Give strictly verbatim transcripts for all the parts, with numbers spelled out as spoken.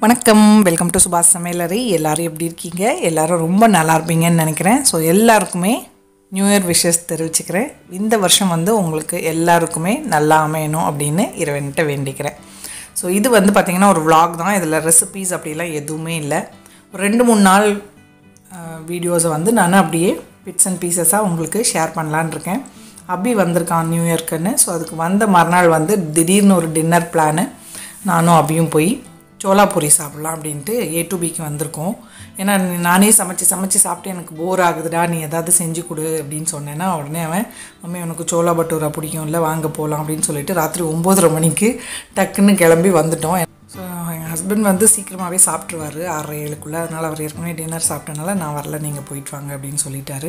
வணக்கம், welcome to சுபாஷ் சமையலறை. எல்லோரும் எப்படி இருக்கீங்க? எல்லோரும் ரொம்ப நல்லா இருப்பீங்கன்னு நினைக்கிறேன். ஸோ எல்லாருக்குமே நியூ இயர் விஷஸ் தெரிவிச்சுக்கிறேன். இந்த வருஷம் வந்து உங்களுக்கு எல்லாருக்குமே நல்லா அமையணும் அப்படின்னு இறைவன்கிட்ட வேண்டிக்கிறேன். ஸோ இது வந்து பார்த்திங்கன்னா ஒரு vlog தான். இதில் ரெசிபீஸ் அப்படிலாம் எதுவுமே இல்லை. ஒரு ரெண்டு மூணு நாள் வீடியோஸை வந்து நான் அப்படியே பிட்ஸ் அண்ட் பீசஸாக உங்களுக்கு ஷேர் பண்ணலான் இருக்கேன். அபி வந்திருக்கான் நியூ இயர்க்குன்னு. ஸோ அதுக்கு வந்த மறுநாள் வந்து திடீர்னு ஒரு டின்னர் பிளானு. நானும் அபியும் போய் சோலாபூரி சாப்பிட்லாம் அப்படின்ட்டு ஏ டு பிக்கு வந்திருக்கோம். ஏன்னா நானே சமைச்சு சமைச்சு சாப்பிட்டு எனக்கு போர் ஆகுதுடா, நீ எதாவது செஞ்சு கொடு அப்படின்னு சொன்னேன்னா உடனே அவன் மம்மி உனக்கு சோலா பட்டூரா பிடிக்கும் இல்லை, வாங்க போகலாம் அப்படின்னு சொல்லிட்டு ராத்திரி ஒம்போதரை மணிக்கு டக்குன்னு கிளம்பி வந்துட்டோம். ஸோ எங்கள் ஹஸ்பண்ட் வந்து சீக்கிரமாகவே சாப்பிட்ருவார் ஆறரை ஏழுக்குள்ளே. அதனால் அவர் ஏற்கனவே டின்னர் சாப்பிட்டனால நான் வரல, நீங்கள் போயிட்டு வாங்க அப்படின்னு சொல்லிட்டாரு.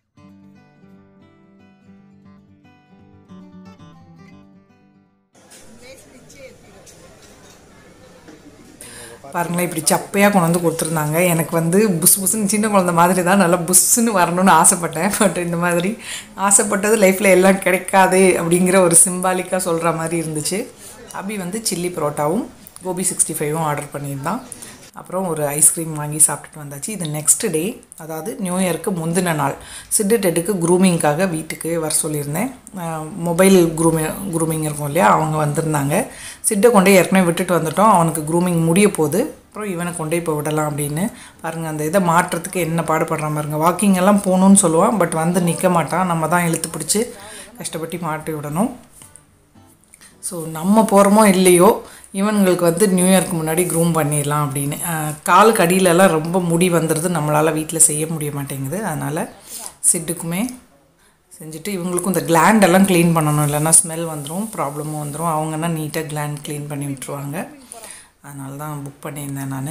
பாருங்களேன், இப்படி சப்பையாக கொண்டு வந்து கொடுத்துருந்தாங்க. எனக்கு வந்து புஸ் புஸ்ன்னு சின்ன குழந்த மாதிரி தான் நல்லா புஸ்ஸுன்னு வரணும்னு ஆசைப்பட்டேன். பட் இந்த மாதிரி ஆசைப்பட்டது லைஃப்பில் எல்லாம் கிடைக்காது அப்படிங்கிற ஒரு சிம்பாலிக்காக சொல்கிற மாதிரி இருந்துச்சு. அபி வந்து சில்லி பரோட்டாவும் கோபி சிக்ஸ்டி ஃபைவும் ஆர்டர் பண்ணியிருந்தான். அப்புறம் ஒரு ஐஸ்கிரீம் வாங்கி சாப்பிட்டுட்டு வந்தாச்சு. இது நெக்ஸ்ட் டே, அதாவது நியூ இயருக்கு முந்தின நாள். சிட்டு டெட்டுக்கு க்ரூமிங்காக வீட்டுக்கு வர சொல்லியிருந்தேன். மொபைல் க்ரூமி க்ரூமிங் இருக்கும் இல்லையா, அவங்க வந்திருந்தாங்க. சிட்டை கொண்டே ஏற்கனவே விட்டுட்டு வந்துட்டோம். அவனுக்கு க்ரூமிங் முடிய போகுது. அப்புறம் இவனை கொண்டே இப்போ விடலாம் அப்படின்னு. பாருங்கள், அந்த இதை மாட்டுறதுக்கு என்ன பாடுபடுறான் பாருங்கள். வாக்கிங் எல்லாம் போகணுன்னு சொல்லுவான், பட் வந்து நிற்க மாட்டான். நம்ம தான் இழுத்து பிடிச்சி கஷ்டப்பட்டு மாட்டி விடணும். ஸோ நம்ம போகிறோமோ இல்லையோ, இவனுங்களுக்கு வந்து நியூ இயர்க்கு முன்னாடி க்ரூம் பண்ணிடலாம் அப்படின்னு. காலுக்கு அடியிலலாம் ரொம்ப முடி வந்துடுது, நம்மளால் வீட்டில் செய்ய முடிய மாட்டேங்குது. அதனால் சிட்டுக்குமே செஞ்சுட்டு இவங்களுக்கும் இந்த கிளாண்டெல்லாம் க்ளீன் பண்ணணும், இல்லைன்னா ஸ்மெல் வந்துடும், ப்ராப்ளமும் வந்துடும். அவங்கன்னா நீட்டாக கிளாண்ட் க்ளீன் பண்ணி விட்டுருவாங்க. அதனால தான் புக் பண்ணியிருந்தேன் நான்.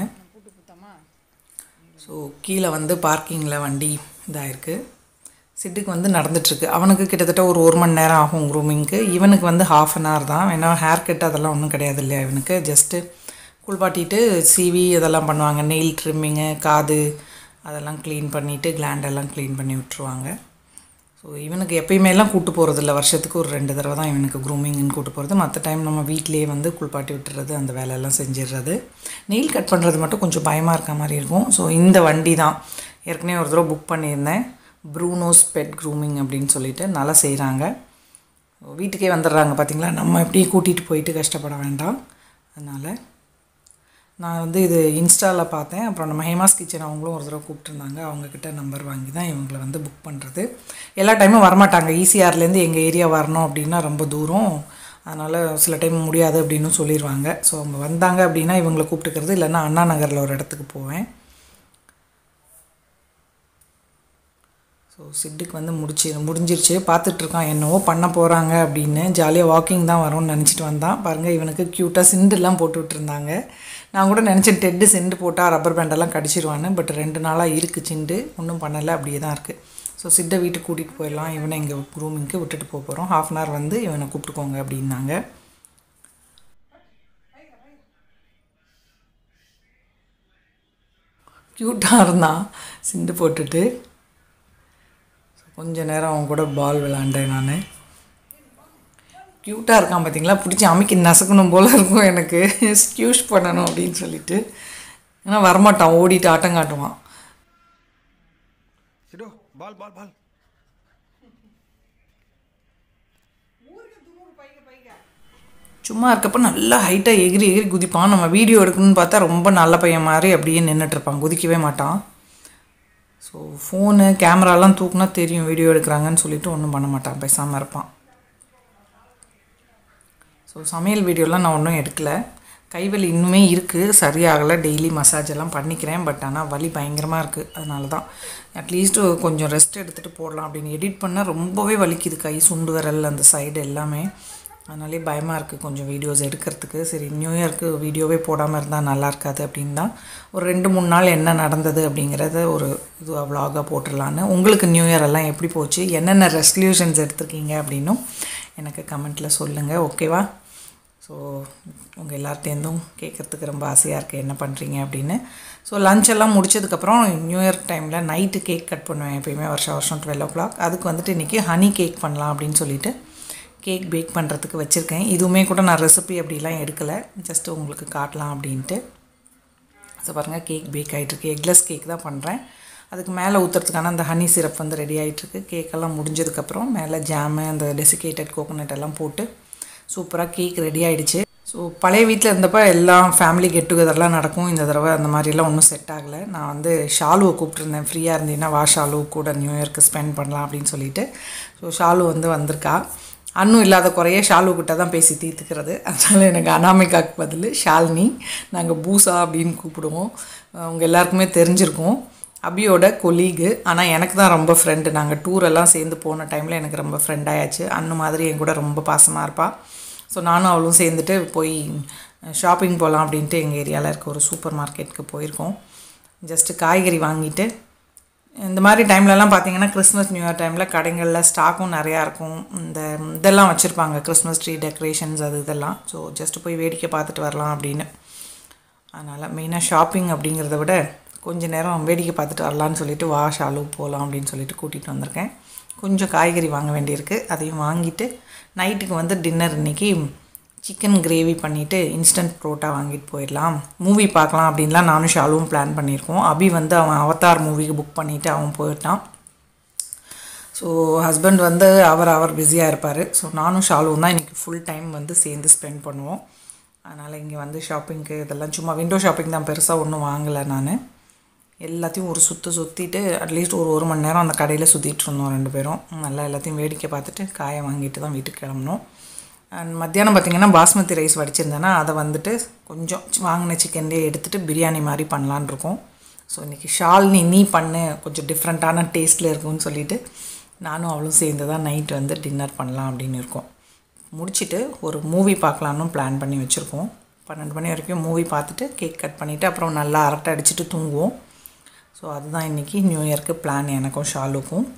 ஸோ கீழே வந்து பார்க்கிங்கில் வண்டி இதாகிருக்கு. சிட்டுக்கு வந்து நடந்துட்டுருக்கு. அவனுக்கு கிட்டத்தட்ட ஒரு ஒரு மணி நேரம் ஆகும் க்ரூமிங்க்கு. இவனுக்கு வந்து ஹாஃப் அன் ஹவர் தான். ஏன்னா ஹேர் கட் அதெல்லாம் ஒன்றும் கிடையாது இல்லையா. இவனுக்கு ஜஸ்ட்டு குளிப்பாட்டிட்டு சிவி இதெல்லாம் பண்ணுவாங்க. நெயில் ட்ரிம்மிங்கு, காது அதெல்லாம் க்ளீன் பண்ணிவிட்டு கிளாண்டெல்லாம் க்ளீன் பண்ணி விட்டுருவாங்க. ஸோ இவனுக்கு எப்பயுமேலாம் கூட்டு போகிறதில்ல, வருஷத்துக்கு ஒரு ரெண்டு தடவை தான் இவனுக்கு க்ரூமிங்னு கூட்டு போகிறது. மற்ற டைம் நம்ம வீட்டிலேயே வந்து குளிப்பாட்டி விட்டுறது, அந்த வேலையெல்லாம் செஞ்சிடுறது. நெயில் கட் பண்ணுறது மட்டும் கொஞ்சம் பயமாக இருக்க மாதிரி இருக்கும். ஸோ இந்த வண்டி தான் ஏற்கனவே ஒரு தடவை புக் பண்ணியிருந்தேன். ப்ரூனோஸ் பெட் க்ரூமிங் அப்படின்னு சொல்லிட்டு நல்லா செய்கிறாங்க. வீட்டுக்கே வந்துடுறாங்க பார்த்திங்களா. நம்ம எப்படியே கூட்டிகிட்டு போயிட்டு கஷ்டப்பட வேண்டாம். அதனால் நான் வந்து இது இன்ஸ்டாவில் பார்த்தேன். அப்புறம் நம்ம ஹேமாஸ் கிச்சன் அவங்களும் ஒரு தடவை கூப்பிட்டுருந்தாங்க. அவங்கக்கிட்ட நம்பர் வாங்கி தான் இவங்களை வந்து புக் பண்ணுறது. எல்லா டைமும் வரமாட்டாங்க. ஈசிஆர்லேருந்து எங்கள் ஏரியா வரணும் அப்படின்னா ரொம்ப தூரம். அதனால் சில டைம் முடியாது அப்படின்னு சொல்லிடுவாங்க. ஸோ அவங்க வந்தாங்க அப்படின்னா இவங்களை கூப்பிட்டுக்கிறது, இல்லைன்னா அண்ணா நகரில் ஒரு இடத்துக்கு போவேன். ஸோ சிட்டுக்கு வந்து முடிச்சு முடிஞ்சிருச்சு. பார்த்துட்ருக்கான் என்னவோ பண்ண போகிறாங்க அப்படின்னு. ஜாலியாக வாக்கிங் தான் வரும்னு நினச்சிட்டு வந்தான். பாருங்கள், இவனுக்கு க்யூட்டாக சிண்டுலாம் போட்டு விட்டுருந்தாங்க. நான் கூட நினச்சேன் டெட்டு சிண்டு போட்டால் ரப்பர் பேண்டெல்லாம் கடிச்சிருவான்னு. பட் ரெண்டு நாளாக இருக்குது சிண்டு, ஒன்றும் பண்ணலை, அப்படியே தான் இருக்குது. ஸோ சிட்டை வீட்டுக்கு கூட்டிகிட்டு போயிடலாம். இவனை இங்கே க்ரூமிங்க்கு விட்டுட்டு போக போகிறோம். ஹாஃப் அன் ஹவர் வந்து இவனை கூப்பிட்டுக்கோங்க அப்படின்னாங்க. க்யூட்டாக இருந்தான் சிண்டு போட்டுட்டு. கொஞ்சம் நேரம் அவன் கூட பால் விளாண்டேன் நான். க்யூட்டாக இருக்கான் பார்த்திங்களா. பிடிச்சி அமைக்கி நசுக்கணும் போல் இருக்கும் எனக்கு, ஸ்கியூஷ் பண்ணணும் அப்படின்னு சொல்லிட்டு. ஏன்னா வரமாட்டான், ஓடிட்டு ஆட்டம் காட்டுவான். சும்மா இருக்கப்போ நல்லா ஹைட்டாக எகிரி எகிரி குதிப்பான். நம்ம வீடியோ எடுக்கணும்னு பார்த்தா ரொம்ப நல்ல பையன் மாதிரி அப்படியே நின்றுட்டுருப்பான், குதிக்கவே மாட்டான். ஸோ ஃபோனு கேமராலாம் தூக்குனா தெரியும் வீடியோ எடுக்கிறாங்கன்னு சொல்லிவிட்டு ஒன்றும் பண்ண மாட்டான், பேசாமல் இருப்பான். ஸோ சமையல் வீடியோலாம் நான் ஒன்றும் எடுக்கலை. கைவலி இன்னுமே இருக்குது, சரியாகலை. டெய்லி மசாஜ் எல்லாம் பண்ணிக்கிறேன். பட் ஆனால் வலி பயங்கரமாக இருக்குது. அதனால தான் அட்லீஸ்ட்டு கொஞ்சம் ரெஸ்ட் எடுத்துகிட்டு போடலாம் அப்படின்னு. எடிட் பண்ணால் ரொம்பவே வலிக்குது கை, சுண்டு விரல், அந்த சைடு எல்லாமே. அதனாலே பயமாக இருக்குது கொஞ்சம் வீடியோஸ் எடுக்கிறதுக்கு. சரி, நியூ இயர்க்கு வீடியோவே போடாமல் இருந்தால் நல்லா இருக்காது அப்படின்னு தான் ஒரு ரெண்டு மூணு நாள் என்ன நடந்தது அப்படிங்கிறத ஒரு இது விலாகாக போட்டுடலான்னு. உங்களுக்கு நியூ இயர் எல்லாம் எப்படி போச்சு, என்னென்ன ரெசல்யூஷன்ஸ் எடுத்துருக்கீங்க அப்படின்னும் எனக்கு கமெண்ட்டில் சொல்லுங்கள், ஓகேவா? ஸோ உங்கள் எல்லார்ட்டேருந்தும் கேட்குறதுக்கு ரொம்ப ஆசையாக இருக்குது என்ன பண்ணுறீங்க அப்படின்னு. ஸோ லஞ்ச் எல்லாம் முடிச்சதுக்கப்புறம் நியூ இயர் டைமில் நைட்டு கேக் கட் பண்ணுவேன் எப்போயுமே, வருஷம் வருஷம் டுவெல் ஓ கிளாக். அதுக்கு வந்துட்டு இன்றைக்கி ஹனி கேக் பண்ணலாம் அப்படின்னு சொல்லிட்டு கேக் பேக் பண்ணுறதுக்கு வச்சுருக்கேன். இதுவுமே கூட நான் ரெசிபி அப்படிலாம் எடுக்கலை, ஜஸ்ட்டு உங்களுக்கு காட்டலாம் அப்படின்ட்டு. ஸோ பாருங்கள் கேக் பேக் ஆகிட்டுருக்கு. எக்லெஸ் கேக் தான் பண்ணுறேன். அதுக்கு மேலே ஊற்றுறதுக்கான அந்த ஹனி சிரப் வந்து ரெடி ஆகிட்டுருக்கு. கேக்கெல்லாம் முடிஞ்சதுக்கப்புறம் மேலே ஜாமு அந்த டெசிகேட்டட் கோகோனட் எல்லாம் போட்டு சூப்பராக கேக் ரெடி ஆகிடுச்சு. ஸோ பழைய வீட்டில் இருந்தப்போ எல்லாம் ஃபேமிலி கெட் டுகெதர்லாம் நடக்கும். இந்த தடவை அந்த மாதிரிலாம் ஒன்றும் செட் ஆகலை. நான் வந்து ஷாலுவை கூப்பிட்ருந்தேன், ஃப்ரீயாக இருந்தீங்கன்னா வா ஷாலு கூட நியூ இயர்க்கு ஸ்பெண்ட் பண்ணலாம் அப்படின்னு சொல்லிட்டு. ஸோ ஷாலு வந்து வந்திருக்கா. அன்னும் இல்லாத குறைய ஷாலுக்கிட்ட தான் பேசி தீர்த்துக்கிறது. அதனால் எனக்கு அனாமிகாக்கு பதில் ஷாலினி, நாங்கள் பூசா அப்படின்னு கூப்பிடுவோம். அவங்க எல்லாருக்குமே தெரிஞ்சிருக்கும். அபியோட கொலீகு, ஆனால் எனக்கு தான் ரொம்ப ஃப்ரெண்டு. நாங்கள் டூரெல்லாம் சேர்ந்து போன டைமில் எனக்கு ரொம்ப ஃப்ரெண்ட் ஆயாச்சு. அண்ணு மாதிரி என் கூட ரொம்ப பாசமாக இருப்பாள். ஸோ நானும் அவளும் சேர்ந்துட்டு போய் ஷாப்பிங் போகலாம் அப்படின்ட்டு எங்கள் ஏரியாவில் இருக்க ஒரு சூப்பர் மார்க்கெட்டுக்கு போயிருக்கோம். ஜஸ்ட்டு காய்கறி வாங்கிட்டு, இந்த மாதிரி டைம்லலாம் பார்த்திங்கன்னா கிறிஸ்மஸ் நியூ இயர் டைமில் கடைகளில் ஸ்டாக்கும் நிறையா இருக்கும். இந்த இதெல்லாம் வச்சுருப்பாங்க, கிறிஸ்மஸ் ட்ரீ டெக்கரேஷன்ஸ் அது இதெல்லாம். ஸோ ஜஸ்ட்டு போய் வேடிக்கை பார்த்துட்டு வரலாம் அப்படின்னு. அதனால் மெயினாக ஷாப்பிங் அப்படிங்கிறத விட கொஞ்சம் நேரம் வேடிக்கை பார்த்துட்டு வரலான்னு சொல்லிட்டு வா ஷாலு போகலாம் அப்படின்னு சொல்லிட்டு கூட்டிகிட்டு வந்திருக்கேன். கொஞ்சம் காய்கறி வாங்க வேண்டியிருக்கு. அதையும் வாங்கிட்டு நைட்டுக்கு வந்து டின்னர் இன்றைக்கி சிக்கன் கிரேவி பண்ணிவிட்டு இன்ஸ்டன்ட் புரோட்டா வாங்கிட்டு போயிடலாம், மூவி பார்க்கலாம் அப்படின்லாம் நானும் ஷாலுவும் பிளான் பண்ணியிருக்கோம். அபி வந்து அவன் அவதார் மூவிக்கு புக் பண்ணிவிட்டு அவன் போயிட்டான். ஸோ ஹஸ்பண்ட் வந்து அவர் அவர் பிஸியாக இருப்பார். ஸோ நானும் ஷாலுவும் தான் இன்றைக்கி ஃபுல் டைம் வந்து சேர்ந்து ஸ்பெண்ட் பண்ணுவோம். அதனால் இங்கே வந்து ஷாப்பிங்க்கு இதெல்லாம் சும்மா விண்டோ ஷாப்பிங் தான், பெருசாக ஒன்றும் வாங்கலை. நான் எல்லாத்தையும் ஒரு சுற்று சுற்றிட்டு அட்லீஸ்ட் ஒரு ஒரு மணி நேரம் அந்த கடையில் சுற்றிட்டு இருந்தோம் ரெண்டு பேரும். நல்லா எல்லாத்தையும் வேடிக்கை பார்த்துட்டு காயை வாங்கிட்டு தான் வீட்டுக்கு கிளம்பணும். அண்ட் மத்தியானம் பார்த்திங்கன்னா பாஸ்மதி ரைஸ் வடிச்சிருந்தேன்னா அதை வந்துட்டு கொஞ்சம் வாங்கின சிக்கன்லேயே எடுத்துகிட்டு பிரியாணி மாதிரி பண்ணலான் இருக்கோம். ஸோ இன்றைக்கி ஷாலினி நீ பண்ணு, கொஞ்சம் டிஃப்ரெண்ட்டான டேஸ்ட்டில் இருக்கும்னு சொல்லிவிட்டு நானும் அவளும் சேர்ந்து தான் நைட் வந்து டின்னர் பண்ணலாம் அப்படின்னு இருக்கோம். முடிச்சுட்டு ஒரு மூவி பார்க்கலான்னு பிளான் பண்ணி வச்சுருக்கோம். பன்னெண்டு மணி வரைக்கும் மூவி பார்த்துட்டு கேக் கட் பண்ணிவிட்டு அப்புறம் நல்லா அரட்டை அடிச்சுட்டு தூங்குவோம். ஸோ அதுதான் இன்றைக்கி நியூ இயர்க்கு பிளான் எனக்கும் ஷாலுக்கும்.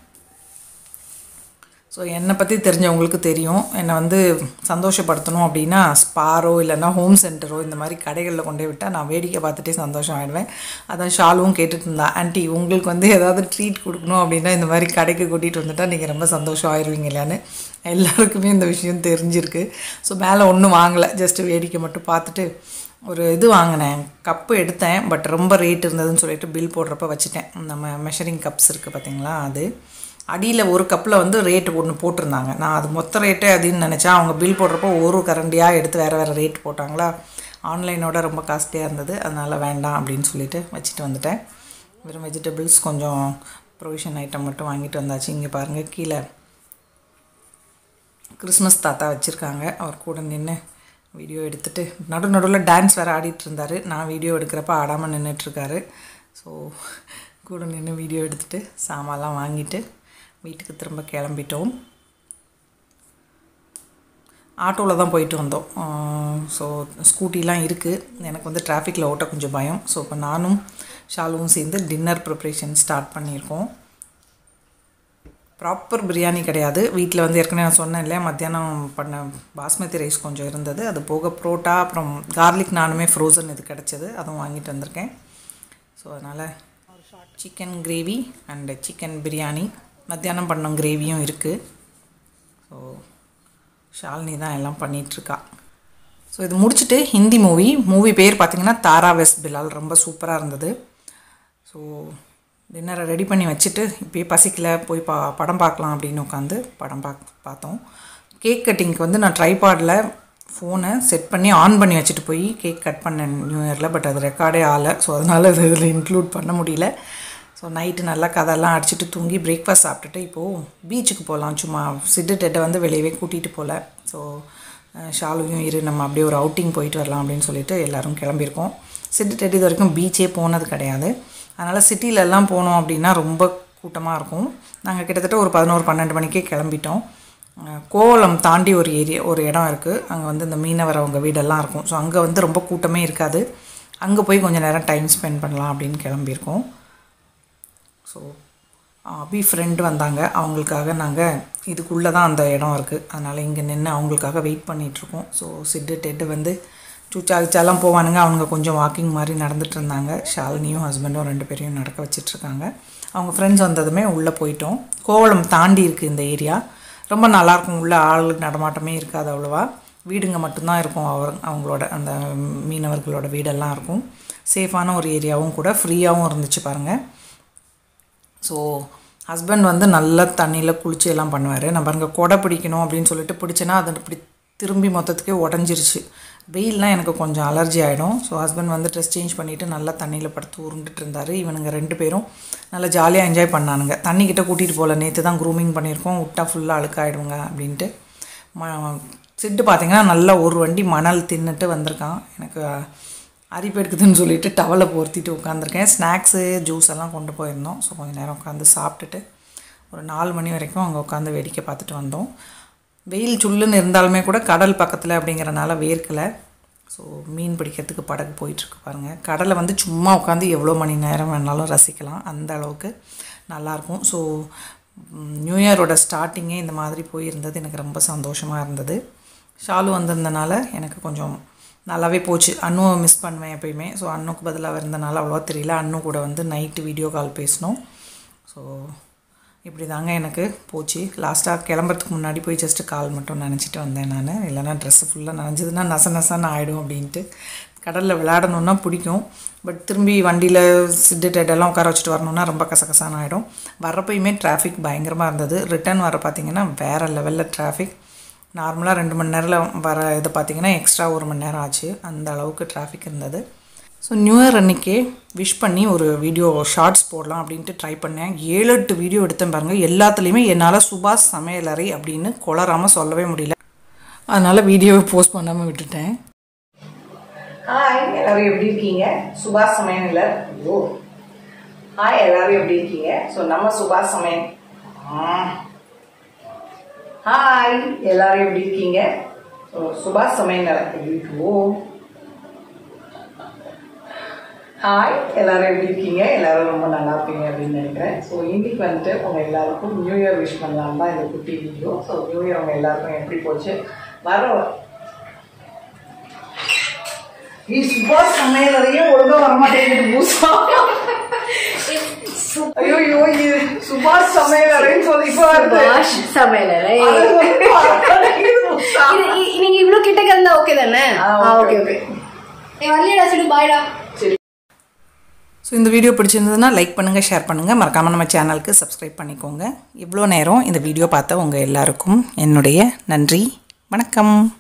ஸோ என்னை பற்றி தெரிஞ்சவங்களுக்கு தெரியும், என்னை வந்து சந்தோஷப்படுத்தணும் அப்படின்னா ஸ்பாரோ இல்லைன்னா ஹோம் சென்டரோ இந்த மாதிரி கடைகளில் கொண்டே விட்டால் நான் வேடிக்கை பார்த்துட்டே சந்தோஷம் ஆகிடுவேன். அதான் ஷாலுவும் கேட்டுட்டு இருந்தா, ஆண்டி உங்களுக்கு வந்து ஏதாவது ட்ரீட் கொடுக்கணும் அப்படின்னா இந்த மாதிரி கடைக்கு கூட்டிகிட்டு வந்துட்டால் நீங்கள் ரொம்ப சந்தோஷம் ஆயிடுவீங்க இல்லையான்னு. எல்லாருக்குமே இந்த விஷயம் தெரிஞ்சிருக்கு. ஸோ மேலே ஒன்றும் வாங்கலை, ஜஸ்ட்டு வேடிக்கை மட்டும் பார்த்துட்டு ஒரு இது வாங்கினேன், கப்பு எடுத்தேன். பட் ரொம்ப ரேட் இருந்ததுன்னு சொல்லிட்டு பில் போடுறப்ப வச்சுட்டேன். நம்ம மெஷரிங் கப்ஸ் இருக்குது பார்த்திங்களா, அது அடியில் ஒரு கப்பில் வந்து ரேட்டு ஒன்று போட்டிருந்தாங்க. நான் அது மொத்த ரேட்டே அப்படின்னு நினச்சா அவங்க பில் போடுறப்போ ஒரு கரண்டியாக எடுத்து வேறு வேறு ரேட் போட்டாங்களா. ஆன்லைனோட ரொம்ப காஸ்ட்லியாக இருந்தது, அதனால் வேண்டாம் அப்படின்னு சொல்லிட்டு வச்சுட்டு வந்துட்டேன். வெறும் வெஜிடபிள்ஸ் கொஞ்சம் ப்ரொவிஷன் ஐட்டம் மட்டும் வாங்கிட்டு வந்தாச்சு. இங்கே பாருங்கள் கீழே கிறிஸ்மஸ் தாத்தா வச்சுருக்காங்க. அவர் கூட நின்று வீடியோ எடுத்துகிட்டு நடு நடுவில் டான்ஸ் வேறு ஆடிட்டு இருந்தார். நான் வீடியோ எடுக்கிறப்ப ஆடாமல் நின்றுட்டுருக்காரு. ஸோ கூட நின்று வீடியோ எடுத்துகிட்டு சாமான்லாம் வாங்கிட்டு வீட்டுக்கு திரும்ப கிளம்பிட்டோம். ஆட்டோவில் தான் போயிட்டு வந்தோம். ஸோ ஸ்கூட்டிலாம் இருக்குது. எனக்கு வந்து டிராஃபிக்கில் ஓட்ட கொஞ்சம் பயம். ஸோ இப்போ நானும் ஷாலுவும் சேர்ந்து டின்னர் ப்ரிப்ரேஷன் ஸ்டார்ட் பண்ணியிருக்கோம். ப்ராப்பர் பிரியாணி கிடையாது. வீட்டில் வந்து ஏற்கனவே நான் சொன்னேன் இல்லையா, மத்தியானம் பண்ண பாஸ்மதி ரைஸ் கொஞ்சம் இருந்தது. அது போக புரோட்டா அப்புறம் கார்லிக் நானுமே ஃப்ரோசன் இது கிடச்சிது, அதுவும் வாங்கிட்டு வந்திருக்கேன். ஸோ அதனால் chicken gravy and chicken biryani, மத்தியானம் பண்ண கிரேவியும் இருக்குது. ஸோ ஷாலினி தான் எல்லாம் பண்ணிகிட்ருக்கா. ஸோ இது முடிச்சுட்டு ஹிந்தி மூவி மூவி பேர் பார்த்திங்கன்னா தாரா வெஸ்ட் பிலால், ரொம்ப சூப்பராக இருந்தது. ஸோ டின்னரை ரெடி பண்ணி வச்சுட்டு இப்போயே பசிக்கல போய் பா படம் பார்க்கலாம் அப்படின்னு உட்காந்து படம் பார்க்க பார்த்தோம். கேக் கட்டிங்க்கு வந்து நான் ட்ரைபாடில் ஃபோனை செட் பண்ணி ஆன் பண்ணி வச்சுட்டு போய் கேக் கட் பண்ணேன் நியூ இயரில். பட் அது ரெக்கார்டே ஆகலை. ஸோ அதனால் அது இதில் இன்க்ளூட் பண்ண முடியல. ஸோ நைட்டு நல்லா கதெல்லாம் அடிச்சுட்டு தூங்கி பிரேக்ஃபாஸ்ட் சாப்பிட்டுட்டு இப்போது பீச்சுக்கு போகலாம். சும்மா சிட்டு டெட்டை வந்து வெளியவே கூட்டிகிட்டு போகல. ஸோ ஷாலுவையும் இரு நம்ம அப்படியே ஒரு அவுட்டிங் போயிட்டு வரலாம் அப்படின்னு சொல்லிட்டு எல்லோரும் கிளம்பியிருக்கோம். சிட்டு டெட் இது வரைக்கும் பீச்சே போனது கிடையாது. அதனால் சிட்டிலெல்லாம் போனோம் அப்படின்னா ரொம்ப கூட்டமாக இருக்கும். நாங்கள் கிட்டத்தட்ட ஒரு பதினோரு பன்னெண்டு மணிக்கே கிளம்பிட்டோம். கோவளம் தாண்டி ஒரு ஏரியா ஒரு இடம் இருக்குது. அங்கே வந்து இந்த மீனவர் அவங்க வீடெல்லாம் இருக்கும். ஸோ அங்கே வந்து ரொம்ப கூட்டமே இருக்காது. அங்கே போய் கொஞ்சம் நேரம் டைம் ஸ்பெண்ட் பண்ணலாம் அப்படின்னு கிளம்பியிருக்கோம். ஸோ அபி ஃப்ரெண்டு வந்தாங்க, அவங்களுக்காக நாங்கள் இதுக்குள்ளே தான் அந்த இடம் இருக்குது. அதனால் இங்கே நின்று அவங்களுக்காக வெயிட் பண்ணிகிட்ருக்கோம். ஸோ சிட்டு டெட்டு வந்து சூச்சா கிச்சாலாம் போவானுங்க. அவங்க கொஞ்சம் வாக்கிங் மாதிரி நடந்துகிட்டு இருந்தாங்க. ஷாலினியும் ஹஸ்பண்டும் ரெண்டு பேரையும் நடக்க வச்சிட்ருக்காங்க. அவங்க ஃப்ரெண்ட்ஸ் வந்ததுமே உள்ளே போயிட்டோம். கோவளம் தாண்டி இருக்குது இந்த ஏரியா. ரொம்ப நல்லாயிருக்கும். உள்ளே ஆள் நடமாட்டமே இருக்காது அவ்வளோவா. வீடுங்க மட்டும்தான் இருக்கும். அவர் அவங்களோட அந்த மீனவர்களோட வீடெல்லாம் இருக்கும். சேஃபான ஒரு ஏரியாவும் கூட, ஃப்ரீயாகவும் இருந்துச்சு பாருங்கள். ஸோ ஹஸ்பண்ட் வந்து நல்லா தண்ணியில் குளிச்சு எல்லாம் பண்ணுவார். நான் பாருங்கள் கொடை பிடிக்கணும் அப்படின்னு சொல்லிட்டு பிடிச்சேன்னா அது இப்படி திரும்பி மொத்தத்துக்கே உடஞ்சிருச்சு. வெயில்லாம் எனக்கு கொஞ்சம் அலர்ஜி ஆகிடும். ஸோ ஹஸ்பண்ட் வந்து ட்ரெஸ் சேஞ்ச் பண்ணிவிட்டு நல்லா தண்ணியில் படுத்து உருண்டுட்டு இருந்தார். இவனுங்க ரெண்டு பேரும் நல்லா ஜாலியாக என்ஜாய் பண்ணானுங்க. தண்ணிக்கிட்ட கூட்டிகிட்டு போகல, நேற்று தான் க்ரூமிங் பண்ணியிருக்கோம், விட்டா ஃபுல்லாக அழுக்காயிடுங்க அப்படின்ட்டு. ம சிட்டு பார்த்திங்கன்னா நல்லா ஒரு வண்டி மணல் தின்னுட்டு வந்திருக்கான். எனக்கு அரிப்பு எடுக்குதுன்னு சொல்லிட்டு டவலை போர்த்திட்டு உட்காந்துருக்கேன். ஸ்நாக்ஸு ஜூஸ் எல்லாம் கொண்டு போயிருந்தோம். ஸோ கொஞ்சம் நேரம் உட்காந்து சாப்பிட்டுட்டு ஒரு நாலு மணி வரைக்கும் அங்கே உட்காந்து வேடிக்கை பார்த்துட்டு வந்தோம். வெயில் சுல்லுன்னு இருந்தாலுமே கூட கடல் பக்கத்தில் அப்படிங்கிறனால வேர்க்கலை. ஸோ மீன் பிடிக்கிறதுக்கு படகு போயிட்டுருக்கு பாருங்கள். கடலை வந்து சும்மா உட்காந்து எவ்வளோ மணி நேரம் வேணாலும் ரசிக்கலாம், அந்த அளவுக்கு நல்லாயிருக்கும். ஸோ நியூ இயரோட ஸ்டார்டிங்கே இந்த மாதிரி போயிருந்தது எனக்கு ரொம்ப சந்தோஷமாக இருந்தது. ஷாலு வந்திருந்தனால எனக்கு கொஞ்சம் நல்லாவே போச்சு. அண்ணுவை மிஸ் பண்ணுவேன் எப்பயுமே. ஸோ அண்ணுக்கு பதிலாக இருந்தனால அவ்வளோவா தெரியல. அண்ணு கூட வந்து நைட்டு வீடியோ கால் பேசினோம். ஸோ இப்படி தாங்க எனக்கு போச்சு. லாஸ்ட்டாக கிளம்புறதுக்கு முன்னாடி போய் ஜஸ்ட்டு கால் மட்டும் நினச்சிட்டு வந்தேன் நான். இல்லைனா ட்ரெஸ்ஸு ஃபுல்லாக நனைஞ்சதுன்னா நச நசன்னு ஆகிடும் அப்படின்ட்டு. கடலில் விளையாடணுன்னா பிடிக்கும், பட் திரும்பி வண்டியில் சிட்டு டெட்டெல்லாம் உட்கார வச்சுட்டு வரணுன்னா ரொம்ப கசகசான ஆகிடும். வர்றப்பயுமே டிராஃபிக் பயங்கரமாக இருந்தது. ரிட்டர்ன் வர பார்த்திங்கன்னா வேறு லெவலில் டிராஃபிக். நார்மலாக ரெண்டு மணி நேரத்தில் வர இதை பார்த்திங்கன்னா எக்ஸ்ட்ரா ஒரு மணி நேரம் ஆச்சு, அந்த அளவுக்கு டிராஃபிக் இருந்தது. ஸோ நியூ இயர் அன்றைக்கே விஷ் பண்ணி ஒரு வீடியோ ஷார்ட்ஸ் போடலாம் அப்படின்ட்டு ட்ரை பண்ணேன். ஏழு எட்டு வீடியோ எடுத்தேன் பாருங்கள். எல்லாத்துலேயுமே என்னால் சுபாஷ் சமையலறை அப்படின்னு கொளராமல் சொல்லவே முடியல. அதனால் வீடியோவை போஸ்ட் பண்ணாமல் விட்டுட்டேன். ஹாய் எல்லோரும் எப்படி இருக்கீங்க? சுபாஷ் சமையலர். ஓ ஹாய் எல்லோரும் எப்படி இருக்கீங்க? ஸோ நம்ம சுபாஷ் சமையல். ஹாய் எல்லாரும் எப்படி இருக்கீங்க? ஸோ சுபாஷ் சமையலர் எப்படி இருக்கோ. ஹாய் எல்லாரும் எப்படி இருக்கீங்க? எல்லாரும் ரொம்ப நல்லா இருப்பீங்க அப்படின்னு நினைக்கிறேன். ஸோ இன்னைக்கு வந்துட்டு உங்கள் எல்லாருக்கும் நியூ இயர் விஷ் பண்ணலாம் தான் இந்த குட்டி வீடியோ. ஸோ நியூ இயர் உங்கள் எல்லாருக்கும் எப்படி போச்சு? வர சுபாஷ் சமையலறையே ஒழுங்காக வரமாட்டேங்குது பூசா. ஐயோ ஐயோ இது சுபாஷ் சமையலறைன்னு சொல்லி சுபாஷ் சமையலறை நீங்க இவ்வளவு கிட்டக்க இருந்தா ஓகே தானே? ஓகே ஓகே வரலையடா சரி பாய்டா. சரி. ஸோ இந்த வீடியோ பிடிச்சிருந்ததுன்னா லைக் பண்ணுங்கள், ஷேர் பண்ணுங்கள், மறக்காமல் நம்ம சேனலுக்கு சப்ஸ்கிரைப் பண்ணிக்கோங்க. இவ்வளோ நேரம் இந்த வீடியோ பார்த்த உங்கள் எல்லாருக்கும் என்னுடைய நன்றி. வணக்கம்.